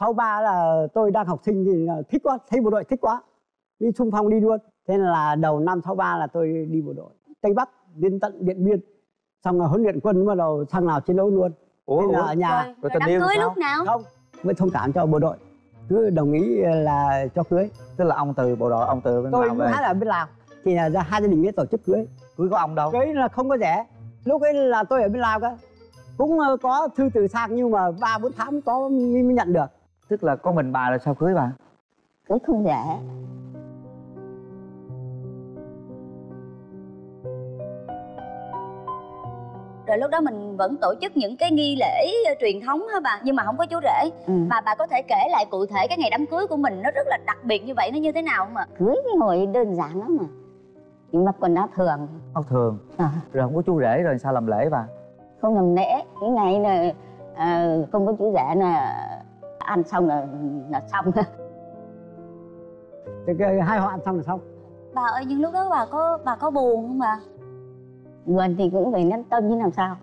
63 là tôi đang học sinh thì thích quá, thấy bộ đội thích quá, đi xung phong đi luôn. Thế nên là đầu năm 63 là tôi đi bộ đội Tây Bắc đến tận Điện Biên, xong là huấn luyện quân, bắt đầu sang nào chiến đấu luôn. Thế là ở nhà. Rồi đám cưới lúc nào? Không, mới thông cảm cho bộ đội, cứ đồng ý là cho cưới. Tức là ông từ bộ đội, ông từ bên tôi Lào về. Tôi là bên Lào thì là hai gia đình mới tổ chức cưới. Cưới có ông đâu? Cưới là không có rẻ. Lúc ấy là tôi ở bên Lào cơ, cũng có thư từ sang nhưng mà 3-4 tháng có mới nhận được. Tức là có mình bà là sao cưới bà? Cưới không rẻ. Rồi lúc đó mình vẫn tổ chức những cái nghi lễ truyền thống hả bà? Nhưng mà không có chú rể. Mà bà có thể kể lại cụ thể cái ngày đám cưới của mình nó rất là đặc biệt như vậy, nó như thế nào không ạ? Cưới cái hồi đơn giản lắm mà, chỉ mặc quần áo thường. Áo thường. Rồi không có chú rể rồi sao làm lễ bà? Không làm lễ. Cái ngày này không có chú rể là ăn xong là xong. Hai họ ăn xong là xong. Bà ơi, nhưng lúc đó bà có buồn không bà? Buồn thì cũng phải nắm tâm chứ làm sao.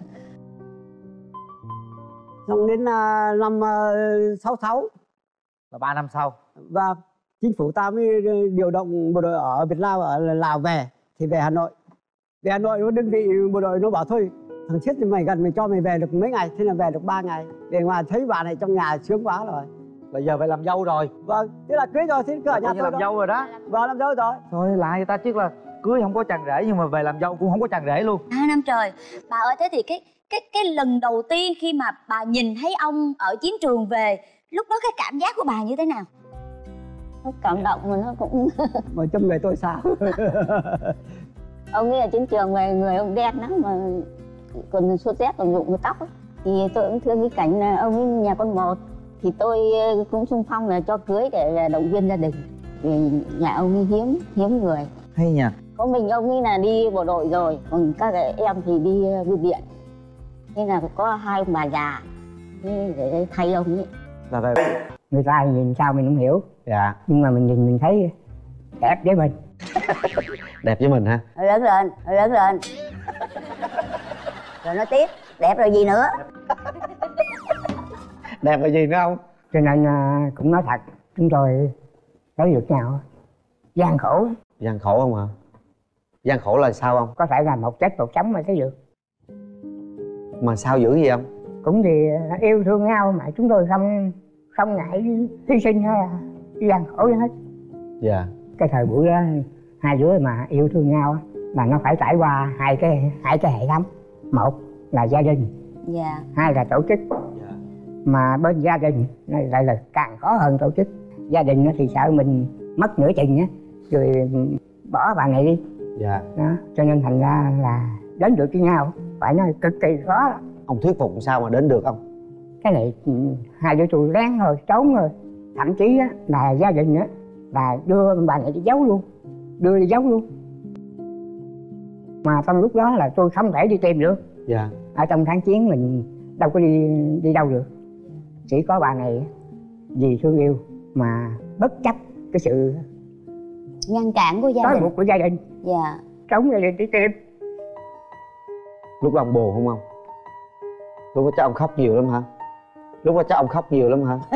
Xong đến năm 66 là 3 năm sau. Và chính phủ ta mới điều động bộ đội ở Việt Nam, ở Lào về thì về Hà Nội. Về Hà Nội đơn vị bộ đội nó bảo thôi thằng chết thì mày gần mày cho mày về được mấy ngày. Thế là về được 3 ngày. Để ngoài thấy bà này trong nhà sướng quá rồi. Là giờ phải làm dâu rồi. Vâng, thế là cưới rồi, thế cứ ở nhà tôi làm dâu rồi đó. Vâng, làm dâu rồi. Thôi lại người ta chứ là cưới không có chàng rể nhưng mà về làm dâu cũng không có chàng rể luôn. 2 năm trời. Bà ơi, thế thì cái lần đầu tiên khi mà bà nhìn thấy ông ở chiến trường về, lúc đó cái cảm giác của bà như thế nào? Nó cảm động mà nó cũng mà trong người tôi sao? Ông ấy ở chiến trường về người ông đen lắm mà còn sốt rét còn rụng cái tóc ấy. Thì tôi cũng thương cái cảnh là ông ấy nhà con một, thì tôi cũng xung phong là cho cưới để động viên gia đình. Vì nhà ông ấy hiếm người. Hay nhỉ. Có mình ông ấy là đi bộ đội rồi, còn các em thì đi bưu điện. Nên là có 2 ông bà già để thay ông ấy. Là về người ta nhìn sao mình không hiểu. Dạ. Nhưng mà mình nhìn mình thấy đẹp với mình. Đẹp với mình ha. Lớn lên. Rồi nói tiếp, đẹp rồi gì nữa. Đẹp rồi gì nữa không? Cho nên cũng nói thật, chúng tôi thấy được nhau gian khổ. Gian khổ không hả? Gian khổ là sao không? Có thể là một chết một sống mà thấy được. Mà sao dữ gì không? Cũng thì yêu thương nhau mà chúng tôi không ngại hy sinh hay là gian khổ gì hết. Dạ. Cái thời buổi đó hai đứa mà yêu thương nhau mà nó phải trải qua hai cái hệ thống. Một là gia đình, Dạ. hai là tổ chức. Dạ. Mà bên gia đình lại là càng khó hơn tổ chức. Gia đình thì sợ mình mất nửa chừng á rồi bỏ bạn này đi. Dạ. Đó, cho nên thành ra là đến được với nhau phải nói cực kỳ khó. Ông thuyết phục sao mà đến được không? Cái này hai đứa tôi lén rồi, trốn rồi. Thậm chí á, là gia đình á là đưa bà này đi giấu luôn. Đưa đi giấu luôn. Mà trong lúc đó là tôi không thể đi tìm được. Dạ. Ở trong kháng chiến mình đâu có đi đâu được. Chỉ có bà này vì thương yêu mà bất chấp cái sự ngăn cản của gia trói đình. buộc của gia đình. Dạ. Trốn gia đình đi tìm. Lúc đó ông buồn không ông? Lúc đó chắc ông khóc nhiều lắm hả? Lúc đó chắc ông khóc nhiều lắm hả?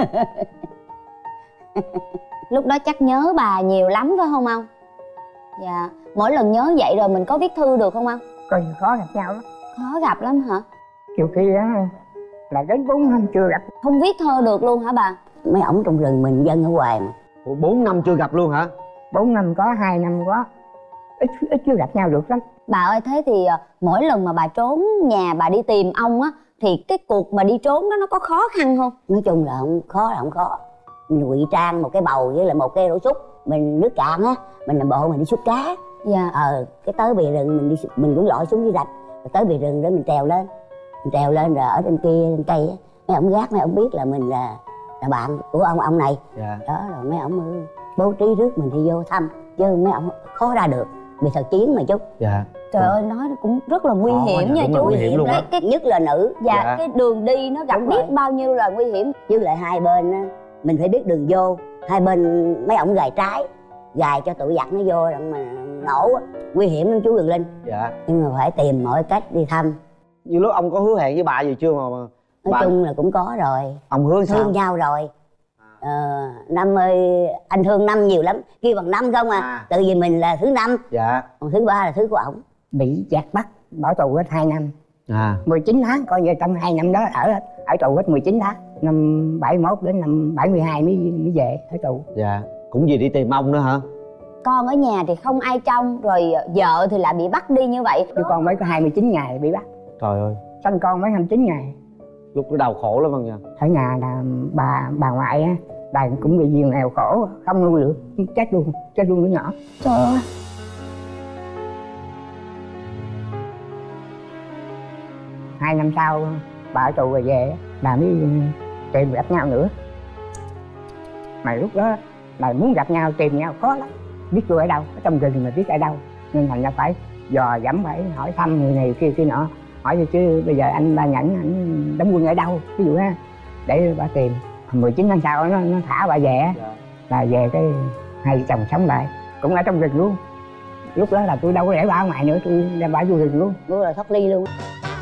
Lúc đó chắc nhớ bà nhiều lắm phải không ông? Dạ. Mỗi lần nhớ vậy rồi mình có viết thư được không ông? Coi khó gặp nhau lắm. Khó gặp lắm hả? Nhiều khi á là đến 4 năm chưa gặp. Không viết thơ được luôn hả bà? Mấy ổng trong rừng mình dân ở ngoài mà. Ủa 4 năm chưa gặp luôn hả? 4 năm có, 2 năm có. Ít chưa gặp nhau được lắm. Bà ơi, thế thì mỗi lần mà bà trốn nhà bà đi tìm ông á, thì cái cuộc mà đi trốn đó nó có khó khăn không? Nói chung là không khó. Mình ngụy trang một cái bầu với là một cái rổ xúc. Mình nước cạn á, mình làm bộ mình đi xúc cá. Dạ. Cái tới bìa rừng mình cũng lội xuống dưới rạch. Rồi tới bìa rừng đó mình trèo lên. Mình trèo lên rồi ở trên kia trên cây á, mấy ổng gác, mấy ổng biết là mình là bạn của ông này. Dạ. Đó rồi mấy ổng bố trí rước mình đi vô thăm. Chứ mấy ổng khó ra được, bị thời chiến mà chút. Dạ. Trời ơi, nói cũng rất là nguy hiểm nha chú. Nguy hiểm luôn á. Cái nhất là nữ. Dạ, cái đường đi nó gặp biết bao nhiêu là nguy hiểm. Chứ lại hai bên á, mình phải biết đường vô. Hai bên mấy ổng gài trái, gài cho tụi giặc nó vô rồi mà nổ á, nguy hiểm lắm chú Quyền Linh. Dạ. Nhưng mà phải tìm mọi cách đi thăm. Như lúc ông có hứa hẹn với bà gì chưa mà Nói chung là cũng có rồi. Ông hứa sao? Thương nhau rồi. Năm ơi, anh thương Năm nhiều lắm, kêu bằng Năm không à. Tự vì mình là thứ 5. Dạ. Còn thứ 3 là thứ của ổng. Bị giặc bắt bỏ tù hết 2 năm. 19 tháng, coi như trong 2 năm đó ở tù hết 19 tháng. Năm 71 đến năm 72 mới về ở tù. Dạ. Cũng gì đi tìm ông nữa hả? Con ở nhà thì không ai trông, rồi vợ thì lại bị bắt đi như vậy. Chứ con mới có 29 ngày bị bắt. Trời ơi. Sanh con mới 29 ngày. Lúc đó đau khổ lắm không nha. Ở nhà là bà ngoại á, bà cũng bị nhiều nghèo khổ, không nuôi được, chết luôn đứa nhỏ. Trời ơi. Hai năm sau bà ở tù rồi về, bà mới tìm gặp nhau nữa. Mà lúc đó là muốn gặp nhau, tìm nhau khó lắm. Biết tôi ở đâu, ở trong rừng mà biết ở đâu. Nên thành ra phải dò dẫm, phải hỏi thăm người này kia nọ. Hỏi chứ bây giờ anh Ba Nhẫn anh đóng quân ở đâu, ví dụ ha, để bà tìm. 19 tháng sau nó thả bà về, là về cái hai vợ chồng sống lại, cũng ở trong rừng luôn. Lúc đó là tôi đâu có để bà ở ngoài nữa, tôi đem bà vô rừng luôn. Tôi là thoát ly luôn.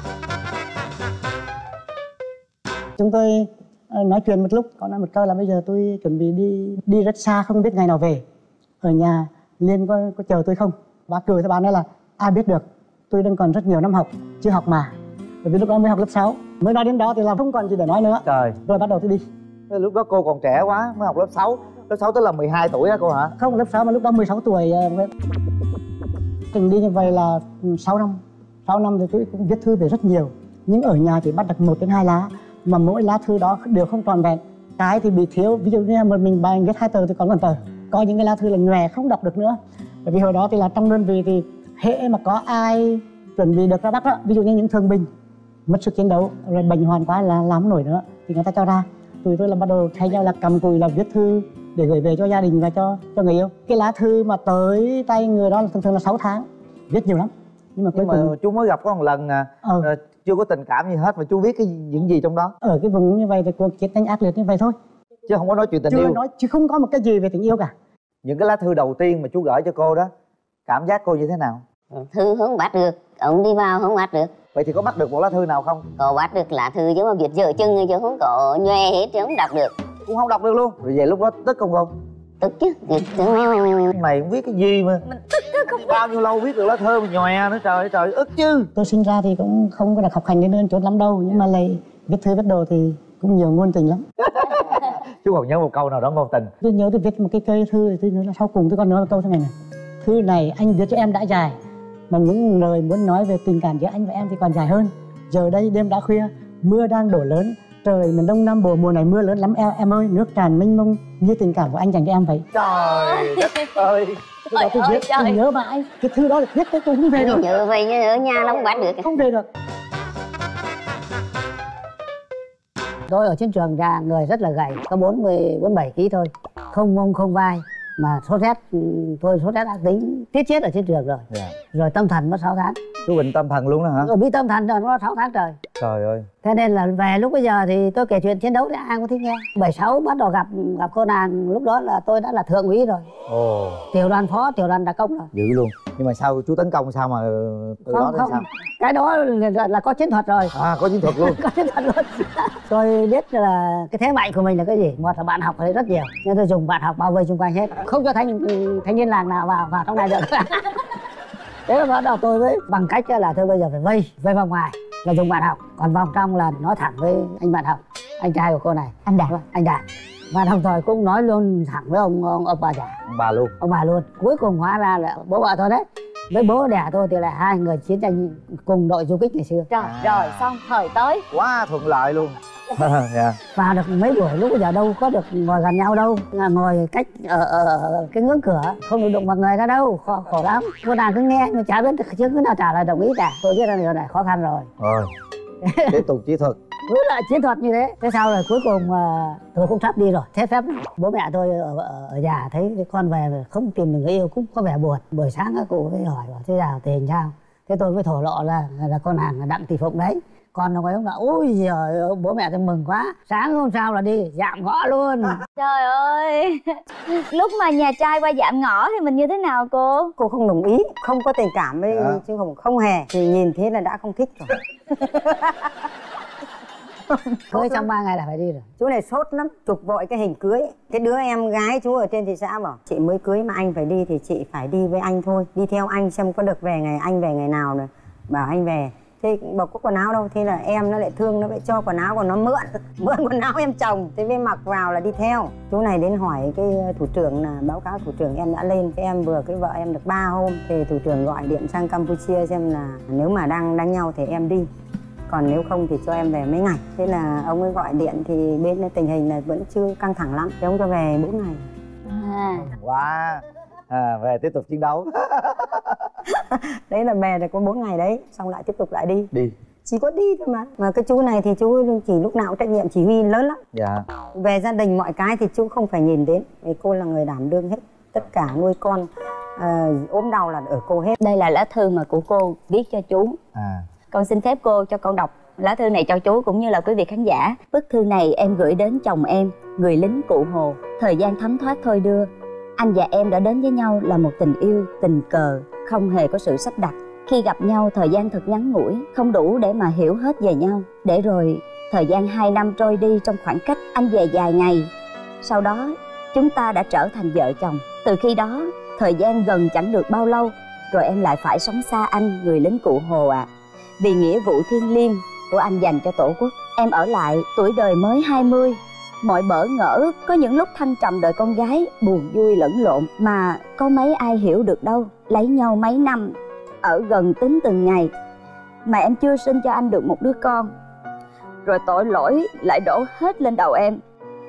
Chúng tôi nói chuyện một lúc, có nói một câu là bây giờ tôi chuẩn bị đi rất xa, không biết ngày nào về. Ở nhà Liên có chờ tôi không? Bà cười, bà nói là ai biết được, tôi đang còn rất nhiều năm học, chưa học mà. Bởi vì lúc đó mới học lớp 6. Mới nói đến đó thì là không còn gì để nói nữa. Trời. Rồi bắt đầu tôi đi. Lúc đó cô còn trẻ quá, mới học lớp 6. Lớp 6 tức là 12 tuổi hả cô hả? Không, lớp 6 mà lúc đó 16 tuổi. Trình đi như vậy là 6 năm. 6 năm thì tôi cũng viết thư về rất nhiều. Nhưng ở nhà chỉ bắt được 1 đến 2 lá. Mà mỗi lá thư đó đều không tròn vẹn. Cái thì bị thiếu, ví dụ như một mình bài viết 2 tờ thì còn 1 tờ. Có những cái lá thư là nhòe không đọc được nữa. Bởi vì hồi đó thì là trong đơn vị thì hễ mà có ai chuẩn bị được ra Bắc đó, ví dụ như những thương binh mất sức chiến đấu rồi bệnh hoàn quá là làm không nổi nữa thì người ta cho ra. Tụi tôi là bắt đầu thay nhau là cầm cùi là viết thư để gửi về cho gia đình và cho người yêu. Cái lá thư mà tới tay người đó là thường là 6 tháng, viết nhiều lắm. Nhưng mà cuối cùng chú mới gặp có một lần à, chưa có tình cảm gì hết mà chú viết những gì trong đó? Ở cái vùng như vậy thì cuộc chiến tranh ác liệt như vậy thôi, chứ không có nói chuyện tình yêu. Chứ không có một cái gì về tình yêu cả. Những cái lá thư đầu tiên mà chú gửi cho cô đó, cảm giác cô như thế nào? Thư không bắt được, ông đi vào không bắt được. Vậy thì có bắt được một lá thư nào không? Có bắt được lá thư chứ mà viết dở chừng chứ không có nhòe hết, chứ không đọc được. Cũng không đọc được luôn. Rồi về lúc đó tức không cô? Tức chứ. Mày không biết cái gì mà mình tức không bao nhiêu lâu viết được lá thư mà nhòe nữa, trời ức chứ. Tôi sinh ra thì cũng không có được học hành đến chốn lắm đâu, nhưng mà lại viết thư viết đồ thì cũng nhiều ngôn tình lắm. Chú còn nhớ một câu nào đó ngôn tình? Tôi nhớ tôi viết một cái cây thư thì tôi nhớ là sau cùng tôi còn nói một câu thế này này: thư này anh viết cho em đã dài, mà những lời muốn nói về tình cảm giữa anh và em thì còn dài hơn. Giờ đây đêm đã khuya, mưa đang đổ lớn, trời miền Đông Nam Bộ mùa này mưa lớn lắm em ơi, nước tràn mênh mông như tình cảm của anh dành cho em vậy. Trời đất ơi. Tôi viết, tôi nhớ mãi cái thư đó, được viết tôi không về được. Nhớ vậy như ở nhà nó không bắt được. Không về được. Tôi ở chiến trường ra người rất là gầy, có 47 kg thôi, không mông không vai, mà sốt rét, tôi sốt rét ác tính, chết ở chiến trường rồi. Rồi tâm thần mất 6 tháng. Chú bệnh tâm thần luôn đó hả? Rồi bị tâm thần rồi, nó 6 tháng trời. Trời ơi. Thế nên là về lúc bây giờ thì tôi kể chuyện chiến đấu thì ai cũng thích nghe. 76 bắt đầu gặp cô nàng, lúc đó là tôi đã là thượng úy rồi. Ồ. Tiểu đoàn phó, tiểu đoàn đặc công rồi. Dữ luôn. Nhưng mà sao chú tấn công sao mà từ đó đến sao? Cái đó là có chiến thuật rồi. À, có chiến thuật luôn. Có chiến thuật luôn. Tôi biết là cái thế mạnh của mình là cái gì. Một là bạn học ở đây rất nhiều, nên tôi dùng bạn học bao vây xung quanh hết, không cho thanh niên làng nào vào trong này được. Thế là bắt đầu tôi mới bằng cách là tôi bây giờ phải vây vòng ngoài là dùng bạn học, còn vòng trong là nói thẳng với anh bạn học, anh trai của cô này, anh Đạt, và đồng thời cũng nói luôn thẳng với ông bà già, ông bà luôn. Cuối cùng hóa ra là bố vợ tôi đấy, với bố đẻ tôi thì là hai người chiến tranh cùng đội du kích ngày xưa. Trời, rồi xong thời tới quá thuận lợi luôn. Yeah. Và được mấy buổi lúc bây giờ đâu có được ngồi gần nhau đâu, là ngồi cách ở cái ngưỡng cửa, không được đụng vào người ra đâu, khổ lắm. Cô nàng cứ nghe nhưng chả biết chứ cứ nào trả lời đồng ý cả. Tôi biết là điều này khó khăn rồi. Tiếp tục chiến thuật. Cứ là chiến thuật như thế. Thế sau rồi cuối cùng tôi cũng sắp đi rồi, thế phép bố mẹ tôi ở nhà thấy con về không tìm được người yêu cũng có vẻ buồn. Buổi sáng các cụ mới hỏi thế nào tình sao, thế tôi mới thổ lộ ra là con hàng Đặng Thị Phụng đấy. Còn ông ấy ông là ôi giời, bố mẹ tôi mừng quá, sáng hôm sau là đi dạm ngõ luôn. Trời ơi. Lúc mà nhà trai qua dạm ngõ thì mình như thế nào cô? Cô không đồng ý, không có tình cảm với chứ không hề, thì nhìn thế là đã không thích rồi. Cưới trong 3 ngày là phải đi rồi. Chú này sốt lắm, chụp vội cái hình cưới. Cái đứa em gái chú ở trên thị xã bảo chị mới cưới mà anh phải đi thì chị phải đi với anh thôi, đi theo anh xem có được về ngày anh về ngày nào rồi. Bảo anh về. Thế bảo có quần áo đâu, thế là em nó lại thương, nó lại cho quần áo của nó mượn quần áo em chồng, thế mới mặc vào là đi theo. Chú này đến hỏi cái thủ trưởng là báo cáo thủ trưởng em đã lên, cái em vừa cái vợ em được 3 hôm thì thủ trưởng gọi điện sang Campuchia xem là nếu mà đang đánh nhau thì em đi, còn nếu không thì cho em về mấy ngày. Thế là ông ấy gọi điện thì bên tình hình là vẫn chưa căng thẳng lắm, thì ông cho về 4 ngày. Wow. Về tiếp tục chiến đấu. Đấy là về rồi có 4 ngày đấy, xong lại tiếp tục lại đi. Chỉ có đi thôi mà cái chú này thì chú chỉ lúc nào cũng trách nhiệm chỉ huy lớn lắm. Dạ. Về gia đình mọi cái thì chú không phải nhìn đến, vì cô là người đảm đương hết, tất cả nuôi con, ốm đau là ở cô hết. Đây là lá thư mà của cô viết cho chú. Con xin phép cô cho con đọc lá thư này cho chú cũng như là quý vị khán giả. Bức thư này em gửi đến chồng em, người lính Cụ Hồ. Thời gian thấm thoát thôi đưa, anh và em đã đến với nhau là một tình yêu, tình cờ, không hề có sự sắp đặt. Khi gặp nhau thời gian thật ngắn ngủi, không đủ để mà hiểu hết về nhau. Để rồi thời gian 2 năm trôi đi trong khoảng cách, anh về dài ngày. Sau đó chúng ta đã trở thành vợ chồng. Từ khi đó thời gian gần chẳng được bao lâu, rồi em lại phải sống xa anh, người lính Cụ Hồ ạ. Vì nghĩa vụ thiêng liêng của anh dành cho Tổ quốc, em ở lại tuổi đời mới 20. Mọi bỡ ngỡ, có những lúc thăng trầm đời con gái, buồn vui lẫn lộn, mà có mấy ai hiểu được đâu. Lấy nhau mấy năm, ở gần tính từng ngày, mà em chưa sinh cho anh được một đứa con. Rồi tội lỗi lại đổ hết lên đầu em.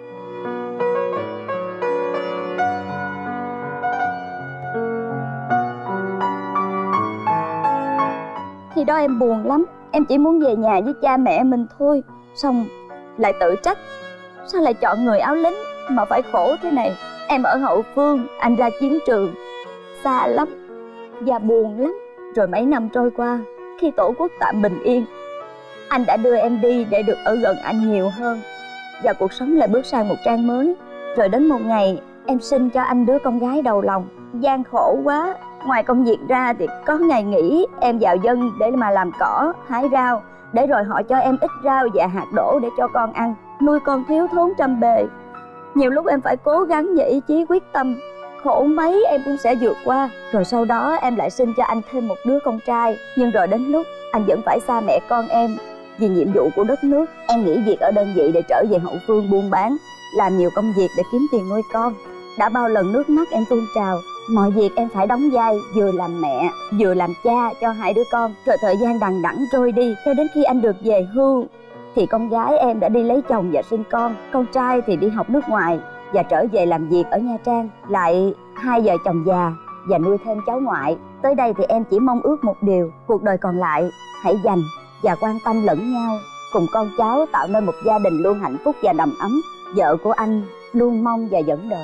Khi đó em buồn lắm, em chỉ muốn về nhà với cha mẹ mình thôi. Xong lại tự trách, sao lại chọn người áo lính mà phải khổ thế này. Em ở hậu phương, anh ra chiến trường, xa lắm và buồn lắm. Rồi mấy năm trôi qua, khi Tổ quốc tạm bình yên, anh đã đưa em đi để được ở gần anh nhiều hơn, và cuộc sống lại bước sang một trang mới. Rồi đến một ngày, em sinh cho anh đứa con gái đầu lòng. Gian khổ quá, ngoài công việc ra thì có ngày nghỉ em vào dân để mà làm cỏ, hái rau, để rồi họ cho em ít rau và hạt đỗ để cho con ăn. Nuôi con thiếu thốn trăm bề. Nhiều lúc em phải cố gắng và ý chí quyết tâm, khổ mấy em cũng sẽ vượt qua. Rồi sau đó em lại sinh cho anh thêm một đứa con trai. Nhưng rồi đến lúc anh vẫn phải xa mẹ con em vì nhiệm vụ của đất nước. Em nghỉ việc ở đơn vị để trở về hậu phương buôn bán, làm nhiều công việc để kiếm tiền nuôi con. Đã bao lần nước mắt em tuôn trào. Mọi việc em phải đóng vai, vừa làm mẹ vừa làm cha cho 2 đứa con. Rồi thời gian đằng đẵng trôi đi, cho đến khi anh được về hưu thì con gái em đã đi lấy chồng và sinh con. Con trai thì đi học nước ngoài và trở về làm việc ở Nha Trang. Lại 2 vợ chồng già và nuôi thêm cháu ngoại. Tới đây thì em chỉ mong ước một điều: cuộc đời còn lại hãy dành và quan tâm lẫn nhau, cùng con cháu tạo nên một gia đình luôn hạnh phúc và đầm ấm. Vợ của anh luôn mong và dẫn đợi.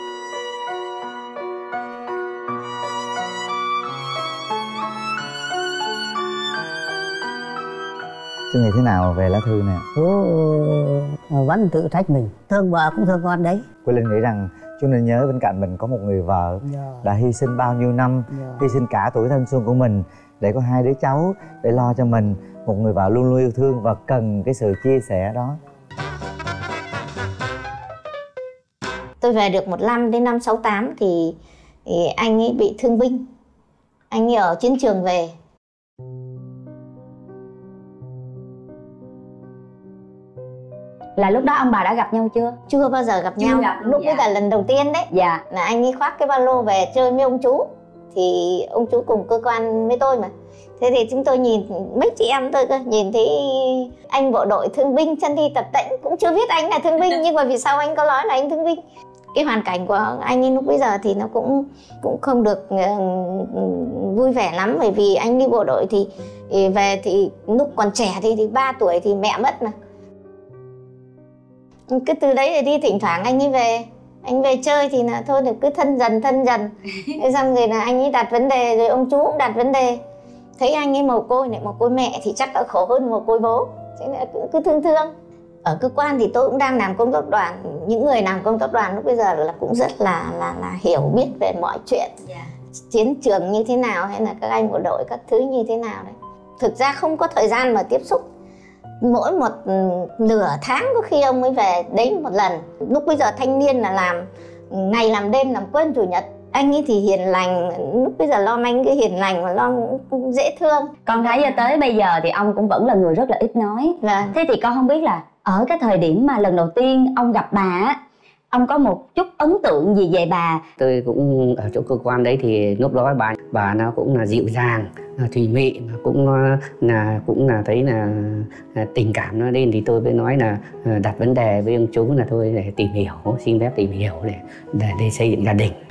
Chú nghĩ thế nào về lá thư này? Chú vẫn tự trách mình, thương vợ cũng thương con đấy. Quỳ Linh nghĩ rằng chú nên nhớ bên cạnh mình có một người vợ đã hy sinh bao nhiêu năm, hy sinh cả tuổi thanh xuân của mình để có 2 đứa cháu, để lo cho mình. Một người vợ luôn luôn yêu thương và cần cái sự chia sẻ đó. Tôi về được 1 năm đến năm 68 thì anh ấy bị thương binh. Anh ấy ở chiến trường về. Là lúc đó ông bà đã gặp nhau chưa? Chưa bao giờ gặp nhau. Lúc đấy là lần đầu tiên đấy. Dạ. Là anh ấy khoác cái ba lô về chơi với ông chú. Thì ông chú cùng cơ quan với tôi mà. Thế thì chúng tôi nhìn, mấy chị em tôi cơ, nhìn thấy anh bộ đội thương binh chân đi tập tễnh, cũng chưa biết anh là thương binh, nhưng mà vì sao anh có nói là anh thương binh. Cái hoàn cảnh của anh ấy lúc bây giờ thì nó cũng không được vui vẻ lắm, bởi vì anh đi bộ đội thì về thì lúc còn trẻ thì 3 tuổi thì mẹ mất mà. Cứ từ đấy thì đi thỉnh thoảng anh ấy về. Anh về chơi thì là thôi được, cứ thân dần. Thế xong rồi là anh ấy đặt vấn đề, rồi ông chú cũng đặt vấn đề. Thấy anh ấy mồ côi này, mồ côi mẹ thì chắc đã khổ hơn mồ côi bố. Thế nên cứ thương. Ở cơ quan thì tôi cũng đang làm công tác đoàn. Những người làm công tác đoàn lúc bây giờ là cũng rất là hiểu biết về mọi chuyện. Chiến trường như thế nào, hay là các anh bộ đội các thứ như thế nào đấy. Thực ra không có thời gian mà tiếp xúc. mỗi một nửa tháng có khi ông mới về đấy một lần. Lúc bây giờ thanh niên là làm ngày làm đêm, làm quên chủ nhật. Anh ấy thì hiền lành, lúc bây giờ Lom anh cái hiền lành mà Lom cũng dễ thương. Con thấy cho tới bây giờ thì ông cũng vẫn là người rất là ít nói. Thế thì con không biết là ở cái thời điểm mà lần đầu tiên ông gặp bà á, ông có một chút ấn tượng gì về bà? Tôi cũng ở chỗ cơ quan đấy thì lúc đó bà nó cũng là dịu dàng, thùy mị, mà cũng là thấy là tình cảm nó lên, thì tôi mới nói là đặt vấn đề với ông chú là thôi để tìm hiểu, xin phép tìm hiểu để xây dựng gia đình.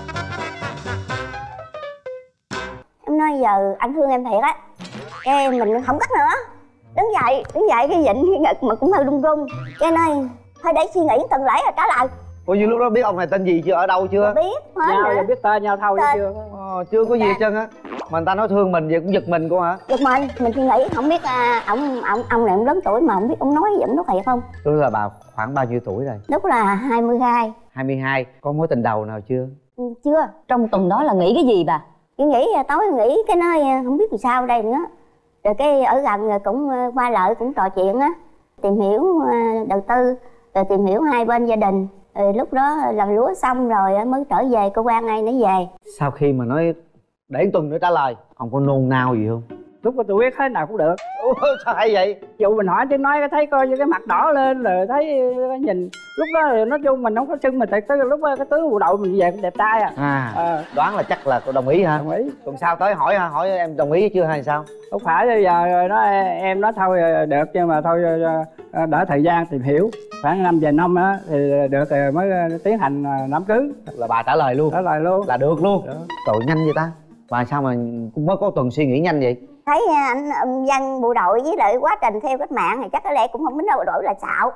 Em nói giờ anh thương em thiệt á, cái mình không cắt nữa. Đứng dậy cái vịnh cái ngực mà cũng hơi run run. Cái nói thôi để suy nghĩ tuần lễ rồi trả lời. Ủa như lúc đó biết ông này tên gì chưa, ở đâu chưa? Biết hết nhau nữa. giờ biết tên nhau thâu chưa? Chưa có gì hết trơn á. Mà người ta nói thương mình vậy cũng giật mình cô hả? Giật mình suy nghĩ không biết ông này ông lớn tuổi mà không biết ông nói gì, ông nói thiệt không. Tức là bà khoảng bao nhiêu tuổi rồi? Lúc là 22. 22. Có mối tình đầu nào chưa? Chưa. Trong tuần đó là nghĩ cái gì bà? Cứ nghĩ tối nghĩ cái nói không biết làm sao đây nữa. Rồi cái ở gần rồi cũng qua lại cũng trò chuyện á, tìm hiểu đầu tư, rồi tìm hiểu hai bên gia đình. Rồi lúc đó làm lúa xong rồi mới trở về cơ quan này nó về. Sau khi mà nói để tuần nữa trả lời, ông có nôn nao gì không? Lúc đó tôi biết thế nào cũng được. Sao hay vậy? Dù mình hỏi chứ nói thấy coi như cái mặt đỏ lên rồi thấy nhìn. Lúc đó nói chung mình không có sưng, mình thật tới lúc đó cái tướng bộ đội mình về cũng đẹp trai Đoán là chắc là cô đồng ý hả? Đồng ý. Tuần sau tới hỏi em đồng ý chưa hay sao? Không phải bây giờ em nói thôi được, nhưng mà thôi đỡ thời gian tìm hiểu khoảng 5 vài năm á thì được rồi mới tiến hành đám cưới. Là bà trả lời luôn? Trả lời luôn. Là được luôn? Được. Trời nhanh vậy ta? Bà sao mà cũng mới có tuần suy nghĩ nhanh vậy? Thấy anh dân bộ đội với lại quá trình theo cách mạng thì chắc có lẽ cũng không đến đâu bộ đội là xạo.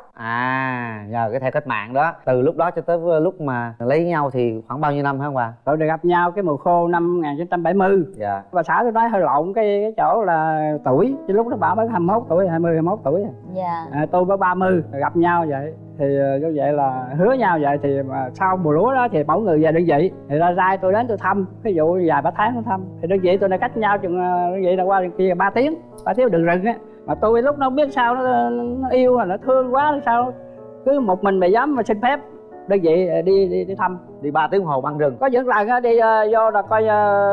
Nhờ cái theo cách mạng đó. Từ lúc đó cho tới lúc mà lấy nhau thì khoảng bao nhiêu năm hả bà? Tụi được gặp nhau cái mùa khô năm 1970. Dạ. Bà xã tôi nói hơi lộn cái chỗ là tuổi, chứ lúc đó bà mới 21 tuổi, 21 tuổi. Dạ. Tôi mới 30, gặp nhau vậy. Thì như vậy là hứa nhau vậy, thì mà sau mùa lúa đó thì mỗi người về đơn vị thì ra tôi đến tôi thăm, ví dụ vài ba tháng tôi thăm, thì đơn vị tôi đã cách nhau chừng đơn vị là qua bên kia 3 tiếng đường rừng á. Mà tôi lúc nó không biết sao nó yêu nó thương quá hay sao, cứ một mình mà dám mà xin phép đơn vị đi thăm. Đi 3 tiếng hồ băng rừng. Có những lần á đi vô là coi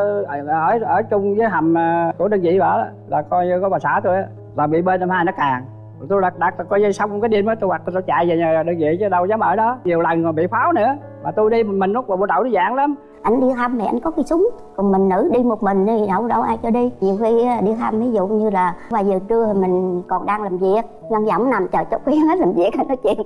ở chung với hầm của đơn vị bà đó, là coi có bà xã tôi á là bị B52 nó càng. Tôi đặt coi như xong cái đêm đó tôi chạy về nhà đơn vị chứ đâu dám ở đó. Nhiều lần rồi bị pháo nữa, mà tôi đi mình lúc bộ đội nó dạng lắm. Anh đi thăm thì anh có cái súng, còn mình nữ đi một mình thì đâu ai cho đi. Nhiều khi đi thăm ví dụ như là vài giờ trưa thì mình còn đang làm việc, Ngân Dõng nằm chờ cho quen hết làm việc hay nói chuyện.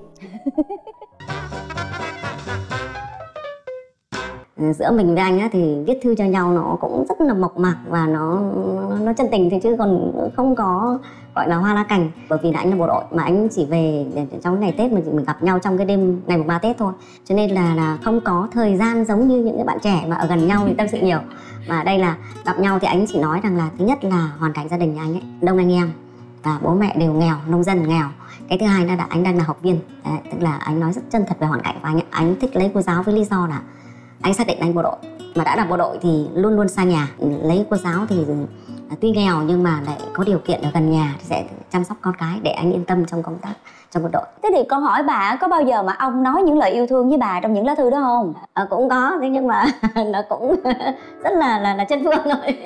Giữa mình với anh á thì viết thư cho nhau nó cũng rất là mộc mạc và nó chân tình thôi, chứ còn không có gọi là hoa lá cành. Bởi vì là anh là bộ đội mà anh chỉ về trong ngày Tết mình gặp nhau trong cái đêm ngày 3 Tết thôi, cho nên là không có thời gian giống như những cái bạn trẻ mà ở gần nhau thì tâm sự nhiều. Mà đây là gặp nhau thì anh chỉ nói rằng là thứ nhất là hoàn cảnh gia đình nhà anh ấy đông anh em và bố mẹ đều nghèo, nông dân nghèo. Cái thứ hai là anh đang là học viên. Đấy, tức là anh nói rất chân thật về hoàn cảnh của anh ấy. Anh thích lấy cô giáo với lý do là anh xác định anh bộ đội, mà đã là bộ đội thì luôn luôn xa nhà. Lấy cô giáo thì tuy nghèo nhưng mà lại có điều kiện ở gần nhà thì sẽ chăm sóc con cái để anh yên tâm trong công tác trong quân đội. Thế thì con hỏi bà, có bao giờ mà ông nói những lời yêu thương với bà trong những lá thư đó không? Cũng có, thế nhưng mà nó cũng rất là chân phương thôi.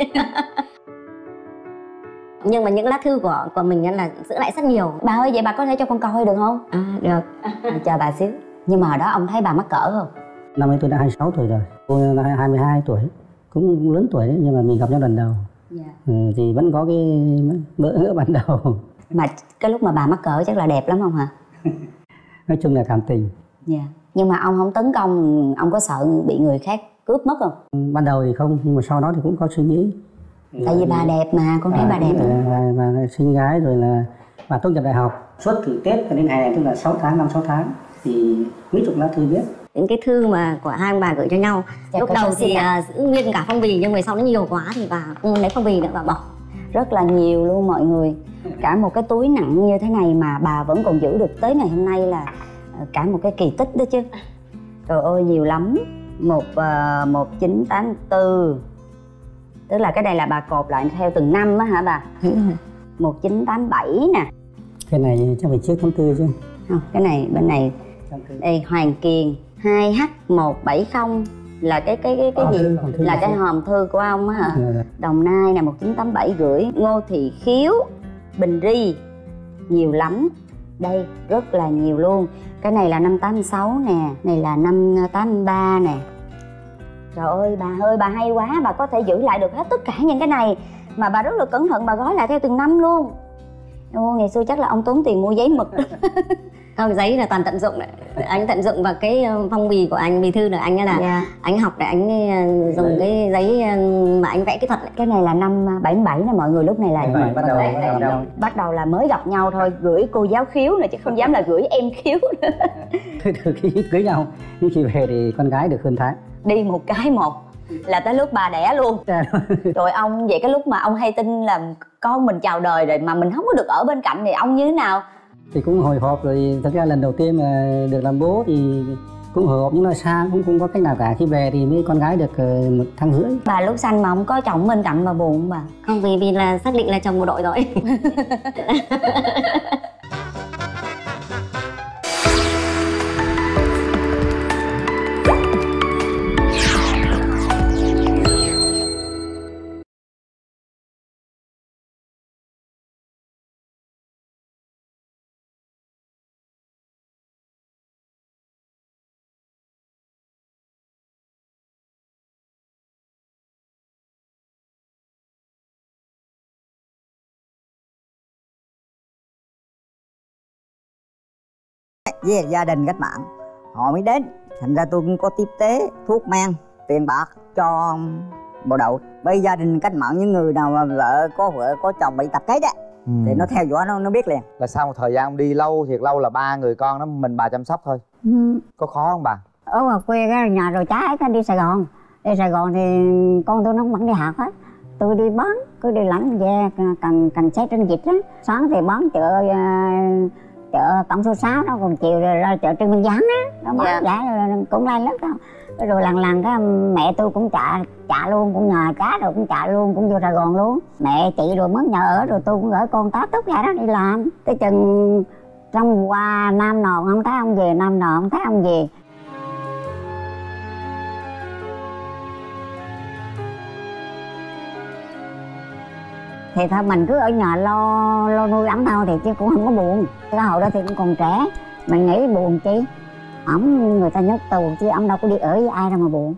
Nhưng mà những lá thư của mình là giữ lại rất nhiều. Bà ơi, vậy bà có thể cho con coi được không? Được. Chờ bà xíu. Nhưng mà ở đó ông thấy bà mắc cỡ không? Năm nay tôi đã 26 tuổi rồi, cô là 22 tuổi, cũng lớn tuổi đấy, nhưng mà mình gặp nhau lần đầu. Thì vẫn có cái bỡ ngỡ ban đầu. Mà cái lúc mà bà mắc cỡ chắc là đẹp lắm không hả? Nói chung là cảm tình. Nhưng mà ông không tấn công, ông có sợ bị người khác cướp mất không? Ban đầu thì không, nhưng mà sau đó thì cũng có suy nghĩ. Tại vì bà đẹp mà, con thấy bà đẹp. Và xinh gái rồi là bà tốt nghiệp đại học. Suốt từ Tết cho đến hè này, tức là 6 tháng, 5-6 tháng thì mấy chục lá thư viết. Những cái thư mà của hai ông bà gửi cho nhau, lúc đầu thì giữ nguyên cả phong bì, nhưng về sau nó nhiều quá thì bà không lấy phong bì nữa, bà bỏ. Rất là nhiều luôn mọi người. Cả một cái túi nặng như thế này mà bà vẫn còn giữ được tới ngày hôm nay là cả một cái kỳ tích đó chứ. Trời ơi, nhiều lắm. 1984. Tức là cái này là bà cột lại theo từng năm á hả bà? 1987 nè. Cái này chắc phải trước tháng 4 chứ. Không, cái này bên này đây Hoàng Kiền 2H170 là cái gì? Là cái hòm thư của ông á hả? Đồng Nai nè 1987 gửi. Ngô Thị Khiếu, Bình Ri, nhiều lắm. Đây rất là nhiều luôn. Cái này là năm 86 nè, này là năm 83 nè. Trời ơi bà hay quá, bà có thể giữ lại được hết tất cả những cái này. Mà bà rất là cẩn thận, bà gói lại theo từng năm luôn. Ngày xưa chắc là ông tốn tiền mua giấy mực. Không, giấy là toàn tận dụng đấy. Anh tận dụng vào cái phong bì của anh, bì thư là anh là anh học để anh dùng cái giấy mà anh vẽ kỹ thuật. Cái này là năm 77 nè mọi người, lúc này là bắt đầu là mới gặp nhau thôi, gửi cô giáo Khiếu nữa chứ không dám là gửi em Khiếu nữa. Từ khi cưới nhau, nhưng khi về thì con gái được hơn tháng. Đi một cái một là tới lúc bà đẻ luôn. Rồi ông vậy cái lúc mà ông hay tin là con mình chào đời rồi mà mình không có được ở bên cạnh thì ông như thế nào? Thì cũng hồi hộp rồi, thật ra lần đầu tiên mà được làm bố thì cũng hồi hộp nhưng mà xa cũng không có cách nào cả. Khi về thì mấy con gái được 1 tháng rưỡi. Bà lúc sanh mà không có chồng bên cạnh bà buồn không bà? Không, vì là xác định là chồng bộ đội rồi. Với gia đình cách mạng họ mới đến, thành ra tôi cũng có tiếp tế thuốc men tiền bạc cho bộ đội. Với gia đình cách mạng, những người nào mà vợ có chồng bị tập kết á thì nó theo dõi, nó biết liền. Là sau một thời gian ông đi lâu, thiệt lâu là 3 người con đó mình bà chăm sóc thôi. Có khó không bà? Ở ngoài quê cái nhà rồi trái cái đi Sài Gòn. Đi Sài Gòn thì con tôi nó vẫn đi học hết. Tôi đi bán, cứ đi lãnh về cần xe trên dịch á. Sáng thì bán chợ Tổng số 6 đó, còn chiều rồi ra chợ Trương Minh Giảng á, nó bán giá rồi cũng lai lắm đâu. Rồi lần cái mẹ tôi cũng trả luôn, cũng nhờ cá rồi cũng trả luôn, cũng vô Sài Gòn luôn. Mẹ chị rồi mất nhà ở rồi tôi cũng gửi con tá túc ra đó đi làm. Tới chừng trong qua Nam Nòn không thấy ông về, Nam Nòn không thấy ông về. Thì thôi mình cứ ở nhà lo nuôi ấm thôi thì chứ cũng không có buồn. Cái hồi đó thì cũng còn trẻ, mình nghĩ buồn chi. Ổng người ta nhốt tù chứ ổng đâu có đi ở với ai đâu mà buồn.